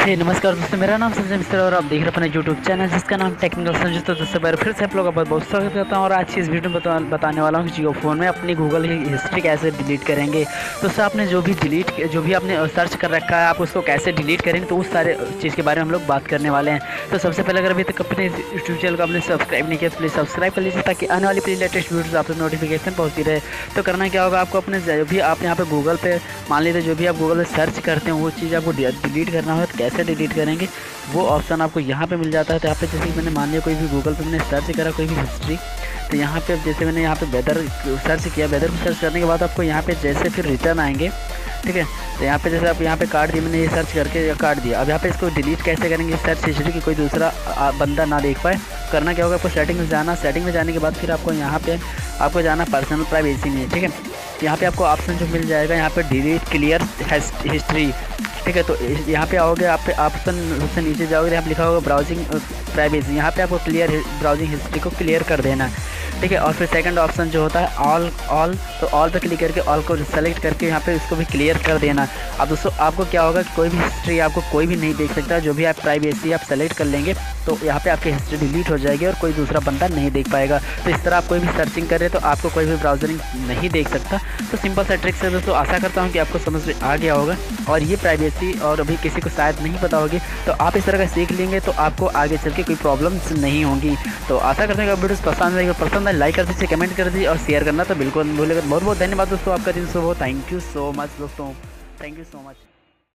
हे नमस्कार दोस्तों, मेरा नाम संजय मिश्रा और आप देख रहे हैं अपने यूट्यूब चैनल जिसका नाम टेक्निकल संजय। तो दोस्तों बार फिर से आप लोगों का बहुत बहुत स्वागत करता हूं और आज की इस वीडियो में बताने वाला हूं कि जियो फ़ोन में अपनी गूगल की हिस्ट्री कैसे डिलीट करेंगे। तो उससे आपने जो भी आपने सर्च कर रखा है आप उसको कैसे डिलीट करेंगे, तो उस सारे चीज़ के बारे में हम लोग बात करने वाले हैं। तो सबसे पहले अगर अभी तक अपने यूट्यूब चैनल को आपने सब्सक्राइब नहीं किया प्लीज़ सब्सक्राइब कर लीजिए ताकि आने वाली प्लीज लेटेस्ट वीडियोज़ आप नोटिफिकेशन पहुँचती रहे। तो करना क्या होगा, आपको अपने जो भी आप यहाँ पे गूगल पे मान लीजिए जो भी आप गूगल पे सर्च करते हैं वो चीज़ आपको डिलीट करना हो तो कैसे डिलीट करेंगे वो ऑप्शन आपको यहाँ पे मिल जाता है। तो यहाँ पे जैसे मैंने मान लिया कोई भी गूगल पे मैंने सर्च करा कोई भी हिस्ट्री, तो यहाँ पे जैसे मैंने यहाँ पे वेदर सर्च किया, वेदर को सर्च करने के बाद आपको यहाँ पे जैसे फिर रिटर्न आएंगे, ठीक है। तो यहाँ पे जैसे आप यहाँ पे काट दिया, मैंने ये सर्च करके काट दिया। अब यहाँ पे इसको डिलीट कैसे करेंगे सर्च हिस्ट्री की कोई दूसरा बंदा ना देख पाए। करना क्या होगा, आपको सेटिंग में जाना, सेटिंग में जाने के बाद फिर आपको यहाँ पे आपको जाना पर्सनल प्राइवेसी में, ठीक है। यहाँ पे आपको ऑप्शन जो मिल जाएगा यहाँ पे डिलीट क्लियर हिस्ट्री, ठीक है। तो यहाँ पे आओगे, आप ऑप्शन सबसे नीचे जाओगे, यहाँ पे लिखा होगा ब्राउजिंग प्राइवेसी, यहाँ पे आपको क्लियर ब्राउजिंग हिस्ट्री को क्लियर कर देना, ठीक है। और फिर सेकंड ऑप्शन जो होता है ऑल तो ऑल पे क्लिक करके ऑल को सेलेक्ट करके यहाँ पे इसको भी क्लियर कर देना। अब दोस्तों आपको क्या होगा कि कोई भी हिस्ट्री आपको कोई भी नहीं देख सकता, जो भी आप प्राइवेसी आप सेलेक्ट कर लेंगे तो यहाँ पे आपकी हिस्ट्री डिलीट हो जाएगी और कोई दूसरा बंदा नहीं देख पाएगा। तो इस तरह आप कोई भी सर्चिंग करें तो आपको कोई भी ब्राउजरिंग नहीं देख सकता। तो सिंपल सा ट्रिक्स है दोस्तों, आशा करता हूँ कि आपको समझ में आ गया होगा और ये प्राइवेसी और अभी किसी को शायद नहीं पता होगी, तो आप इस तरह का सीख लेंगे तो आपको आगे चल के कोई प्रॉब्लम्स नहीं होंगी। तो आशा करते हैं कि वीडियो पसंद है लाइक कर दीजिए, कमेंट कर दीजिए और शेयर करना तो बिल्कुल भूलेगा। बहुत बहुत धन्यवाद दोस्तों, आपका दिन शुभ हो। थैंक यू सो मच दोस्तों, थैंक यू सो मच।